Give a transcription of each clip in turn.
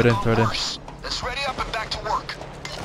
it in, throw it in. Let's ready up and back to work.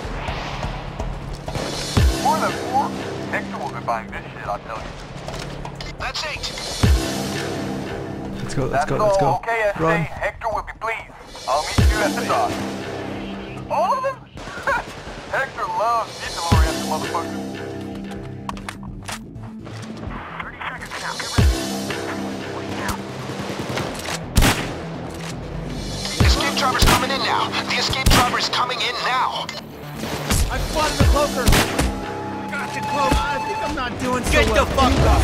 More than 4? Hector will be buying this shit, I'll tell you. That's 8. Let's go, let's That's go, let's all go. okay, SA. Run. Hector will be pleased. I'll meet you at the dock. All of them? Hector loves detail-oriented motherfuckers. 30 seconds now, get ready. 40 now. The escape driver's coming in now. The escape driver is coming in now. I spotted the cloaker! Got the cloak! I think I'm not doing so well. Get the fuck up!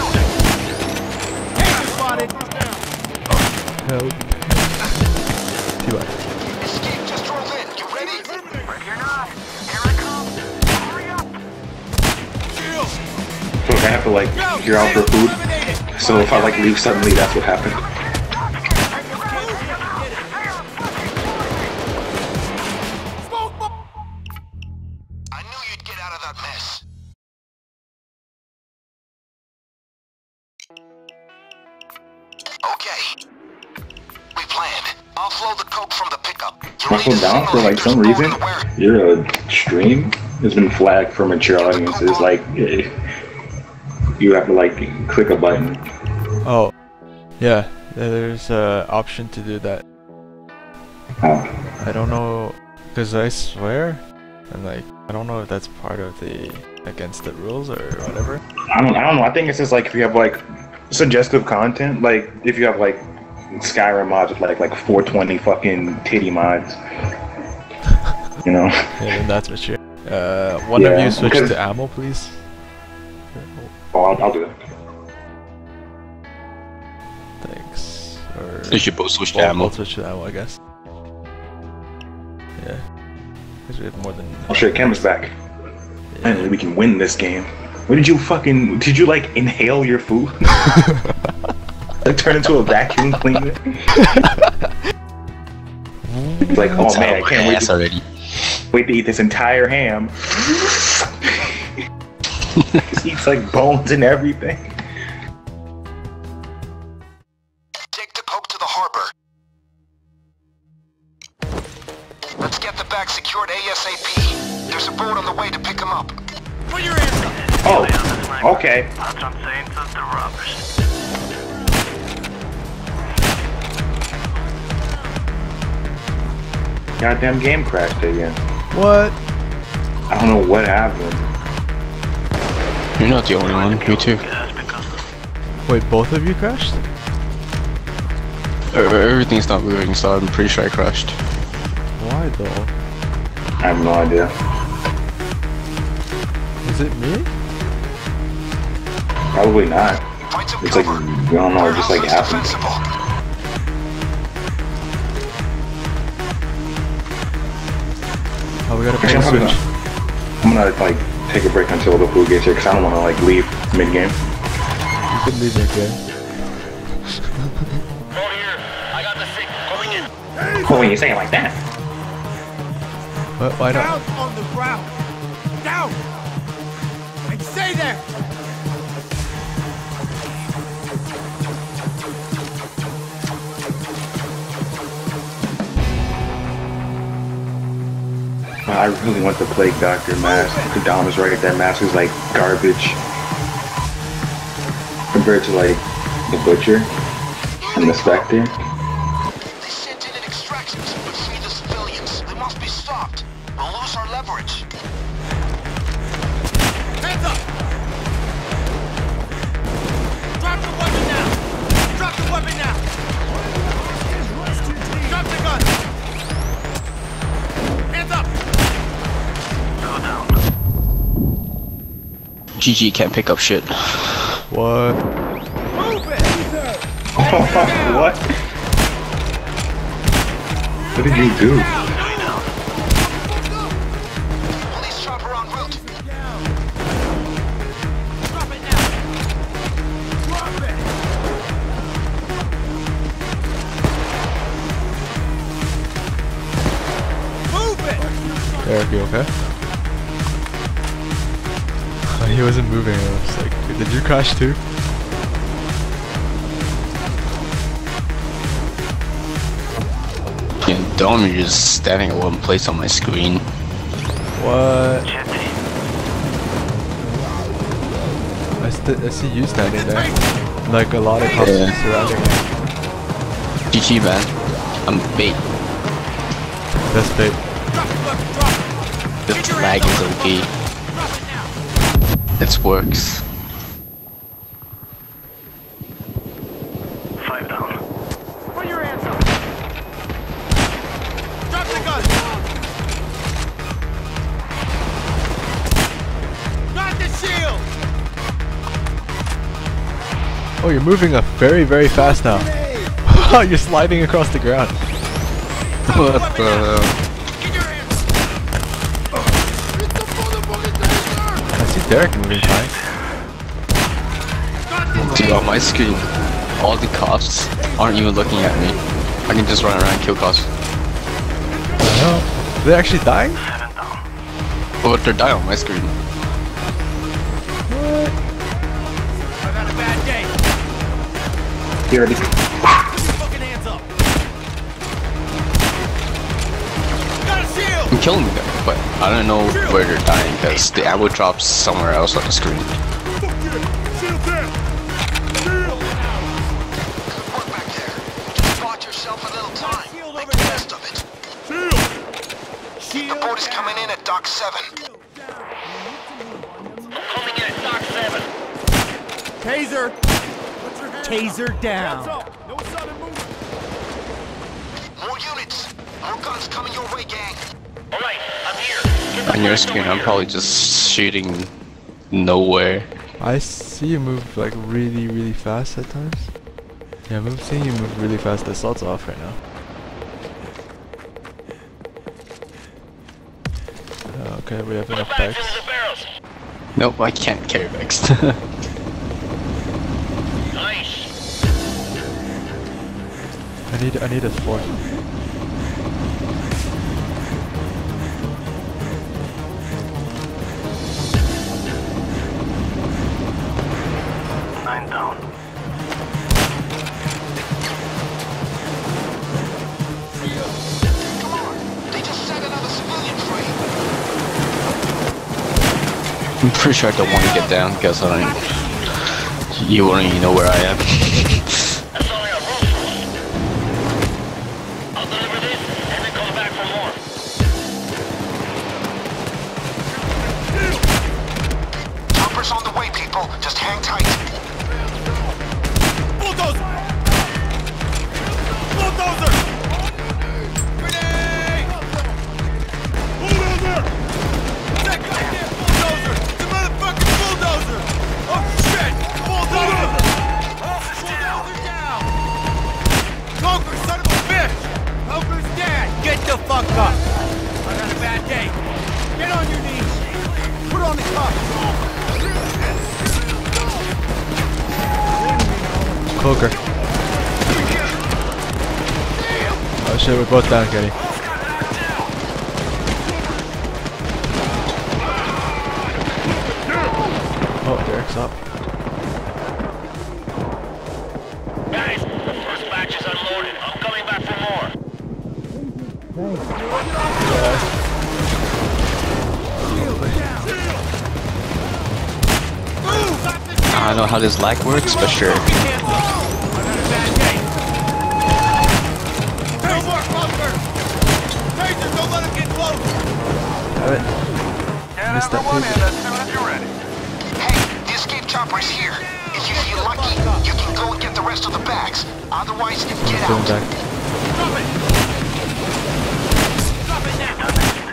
Hey, spotted! Help. Too bad. Escape just drove in. You ready? Break your knife. Here I come. Hurry up. So I have to like figure out for food. So if I like leave suddenly, that's what happened. I knew you'd get out of that mess. Okay. We planned. Offload the coke from the pickup. Muscle down for like some reason. Your stream has been flagged for mature audiences. Like you have to like click a button. Oh, yeah. There's a option to do that. Oh. I don't know, cause I swear, and like I don't know if that's part of the against the rules or whatever. I don't know. I think it's just like if you have like suggestive content, like if you have like Skyrim mods with like 420 fucking titty mods, you know. Yeah, then that's for sure. One of you switch to ammo, please. Oh, I'll do it. Thanks. Or They should both switch to ammo. both switch to ammo, I guess. Yeah. Because we have more than. Oh shit, Cam is back. Finally, we can win this game. What did you fucking? Did you like inhale your food? Like turn into a vacuum cleaner? It's like, oh man, I can't wait to eat this entire ham. It eats like bones and everything. Take the coke to the harbor. Let's get the bag secured ASAP. There's a boat on the way to pick him up. Put your hands up! Oh, okay. That's what I'm saying to the robbers. Goddamn game crashed again. What? I don't know what happened. You're not the only one, me too. Wait, both of you crashed? Everything's not moving, so I'm pretty sure I crashed. Why though? I have no idea. Is it me? Probably not. Find some It's like, cover. I don't know, it just like Warehouse is happened. defensible. Oh, we gotta Actually, pay I'm, switch. probably I'm gonna like take a break until the food gets here because I don't want to like leave mid-game. You can leave it again. Over here. I got the sick coming in. Oh, when you say it like that. What? Why not? Down on the ground! Down! And stay there! I really want the Plague Doctor mask. Dom is right, that mask is like garbage compared to like the Butcher and the Spectre. They sent in an extraction team to free the civilians. They must be stopped. We'll lose our leverage. Hands up! Drop the weapon now! Drop the weapon now! Drop the gun! Hands up! GG can't pick up shit. What? Move it! What? What did you do? Police chopper en route. Drop it now! Drop it! Move it! Eric, you okay? He wasn't moving. I was like, did you crash too? Yeah, dome, you're just standing at one place on my screen. What? I see you standing there. Like a lot of cops surrounding me. GG, man. I'm bait. That's bait. The flag is OP. It works. 5 down. Put your hands up. Drop the gun. Got the shield. Oh, you're moving up very, very fast now. You're sliding across the ground. What the hell? Get your hands up. I see Derek moving fine. Dude, on my screen, all the cops aren't even looking at me. I can just run around and kill cops. What the hell? They're actually dying? 7 down. But they're dying on my screen. I've had a bad day. Here it is. Put your fucking hands up. Got a shield. I'm killing them, but I don't know where they're dying because the ammo drops somewhere else on the screen. Shield there. Shield. Work back there. Just bought yourself a little time. Make the best of it. Shield. The boat is coming in at Dock 7. Coming in at Dock 7. Taser. Taser down. More units. More guns coming your way, gang. Alright, I'm here. On your screen, I'm probably just shooting nowhere. I see you move like really, really fast at times. Yeah, seeing you move really fast. The assault's off right now. Okay, we have enough bags. barrels. Nope, I can't carry bags. Nice. I need a fourth. Nine down. Come on. They just set another civilian free. I'm pretty sure I don't want to get down because I don't. You won't even know where I am. That's all I got room for. I'll deliver this and then come back for more. Chopper's on the way, people. Just hang tight. Bulldozer. Bulldozer. Grenade. Bulldozer. That goddamn bulldozer. The motherfucking bulldozer. Oh shit. Bulldozer. Bulldozer down. Coker, son of a bitch. Coker's dead. Get the fuck up. I had a bad day. Get on your knees. Put on the cuffs. Coker. Oh shit, we're both down, Kenny. Oh, Derek's up. Guys, the first batch is unloaded. I'm coming back for more. I don't know how this lag works, but sure. Have it. Get Missed that everyone paper. in as soon as you're ready. Hey, the escape chopper is here. If you feel lucky, you can go and get the rest of the bags. Otherwise, get Going out. back. Drop it! Drop it now!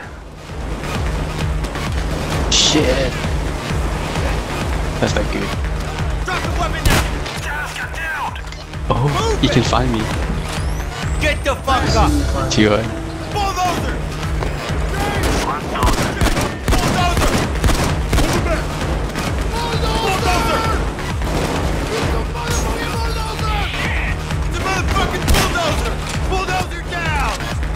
Shit. That's not good. Drop the weapon now! Get down. Oh, you can find me. Get the fuck up! TOI. Bulldozer! Bulldozer. Bulldozer! Bulldozer! It's a motherfucking bulldozer! Bulldozer down!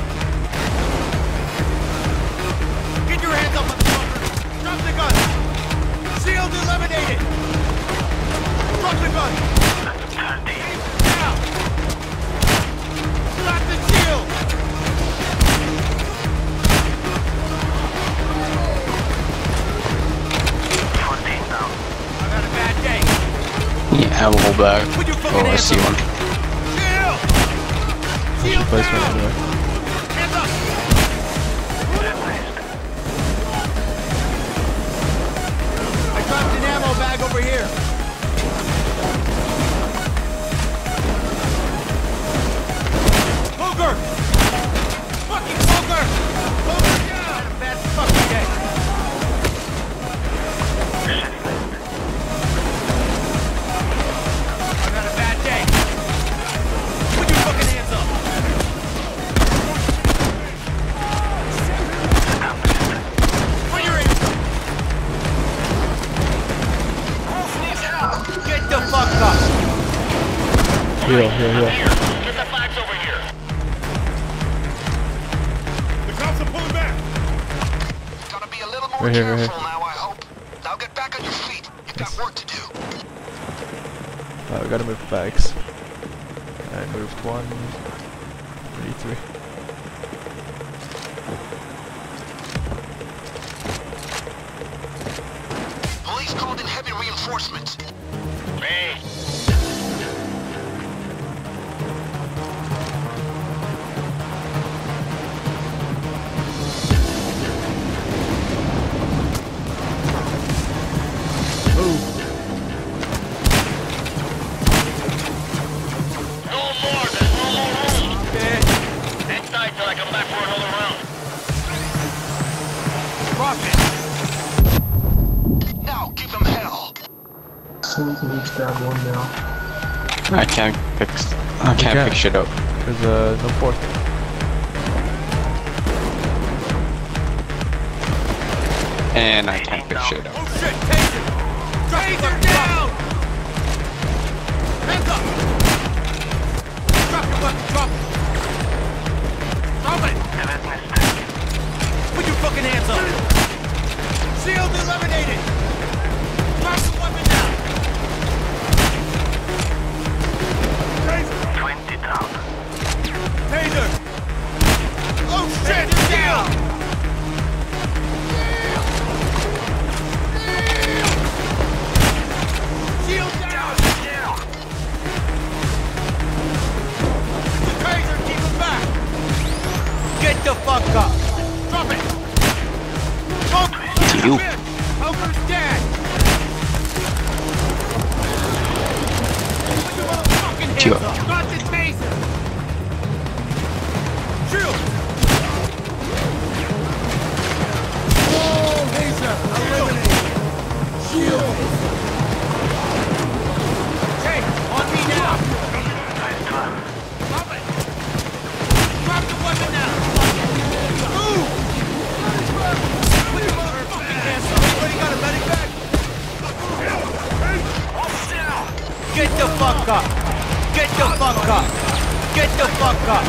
Get your hands up on the fucker! Drop the gun! Shield eliminated! Drop the gun! Down! Drop the shield! ammo bag. Put your fucking Oh, I hands see up. one. Chill. What's your placement anyway? Hands up. I dropped an ammo bag over here. Poker! Fucking poker! Poker down! Had a bad fucking day. I've had a bad day. Put your fucking hands up. Put your hands up. Get the fuck up. Heal. Get the flags over here. The cops are pulling back. Gotta be a little more Right here, right careful now, I hope. Now get back on your feet. You've got work to do. We gotta move bags. I moved 1, 3. Police called in heavy reinforcements. Hey. No more, there's no more room. Hang tight till I come back for another round. Drop it. Now give them hell. So we can each grab one now. I can't pick shit up. There's no fourth. And I can't pick shit up. Oh shit, taser! Taser down! Hands up! Drop your weapon, drop it! Drop it! Put your fucking hands up! Shield eliminated! Drop the weapon now! Taser! 20 down. Taser! Oh shit, down! Shield down! Taser, keep him back! Get the fuck up! Drop it! To you. Poker's dead! Put your motherfucking hands Sure. up! Got the taser! Shield! Oh, taser! Eliminated! Shield! Hey, on me now! Drop it! Drop the weapon now! Move! Put your motherfucking hands up! Anybody got a medic bag? Get the fuck up! Get the fuck up! Get the fuck up!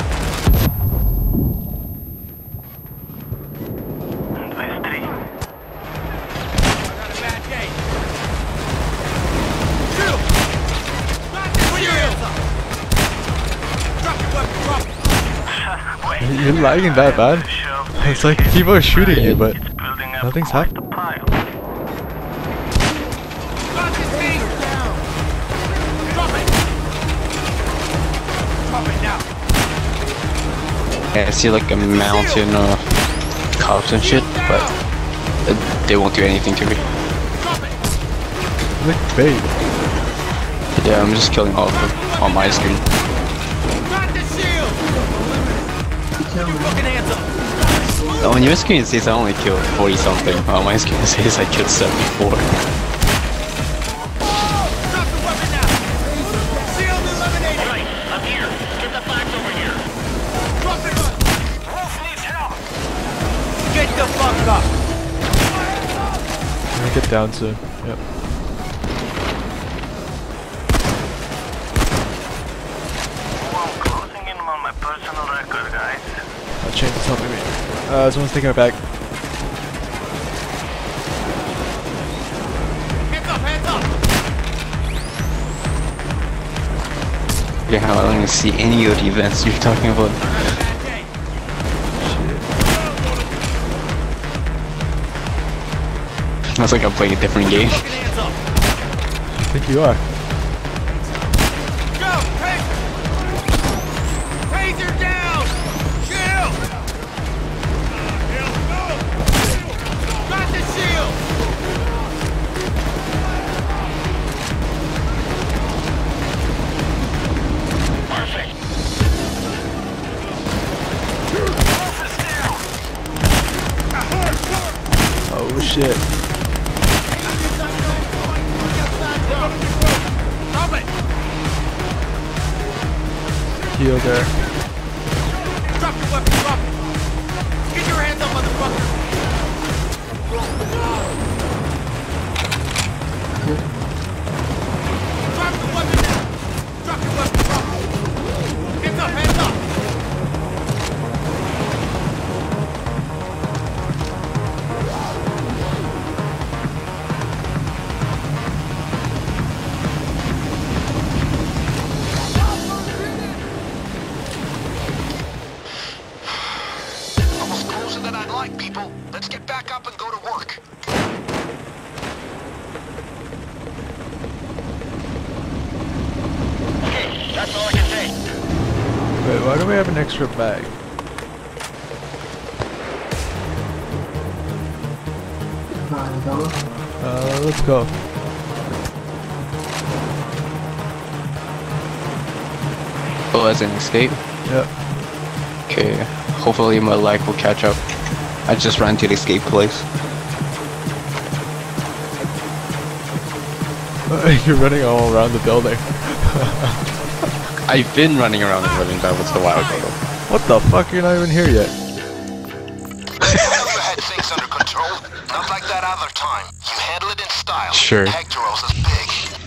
I got a bad day. Shoot! Put your hands up! Drop your weapon, drop it! You're lagging that bad? It's like people are shooting you, but nothing's happening. Got the taser down! Drop it! Drop it now! Yeah, I see like a mountain of cops and shit, but they won't do anything to me. Drop it! Like bait. Yeah, I'm just killing all of them on my screen. Got the shield! Put your fucking hands up! On your screen it says I only killed 40 something. On my screen it says I killed 74. Drop the weapon now! Shield eliminated! Right, I'm here. Get the flags over here. Drop it! Wolf needs help. Get the fuck up! I'm gonna get down soon. Yep. I'm closing in on my personal record, guys. James is helping me. Someone's taking it back. Hands up, hands up! Yeah, I don't even see any of the events you're talking about. Bad day. It's like I'm playing a different game. Fucking hands up! I think you are. shit. Stop it! Heal there. Drop your weapon, drop it! Get your hands up, motherfucker! Drop the weapon now! Drop your weapon, drop it! Hands up, hands up! Almost closer than I'd like, people. Let's get back up and go to work. Okay, that's all I can say. Wait, why do we have an extra bag? Let's go. Oh, as an escape? Yep. Okay, hopefully my lag will catch up. I just ran to the escape place. You're running all around the building. I've been running around the building, that was a while ago. What the fuck? You're not even here yet. You had things under control. Not like that other time. You handle it in style. Sure. Hectoros is big.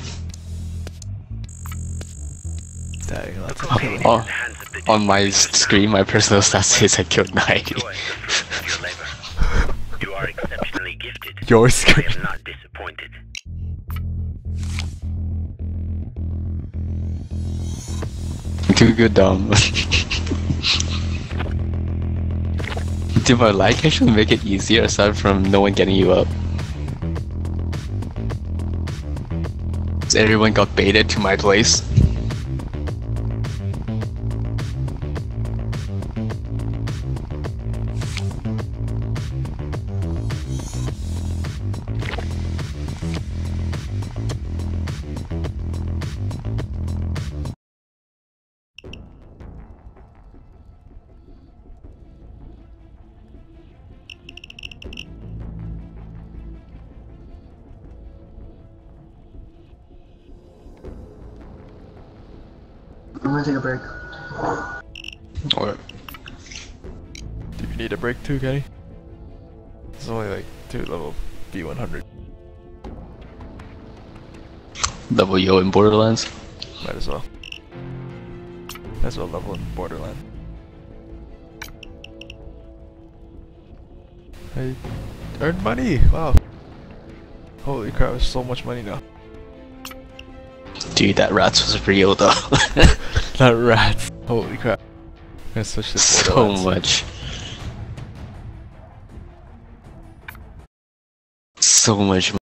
Dang, that's a killing. Oh, on my screen, my personal stat says I killed 90. You are exceptionally gifted. Your I screen. am not disappointed. Too good, dumb. Did my lag actually make it easier aside from no one getting you up? So everyone got baited to my place. I'm gonna take a break. Or Do you need a break too, Kenny? It's only like 2 level B100. double yo in Borderlands. Might as well. Might as well level in Borderland. I earned money! Wow. Holy crap, there's so much money now. Dude, that rats was real though. That rat. Holy crap. I'm gonna switch to So Borderlands. much. So much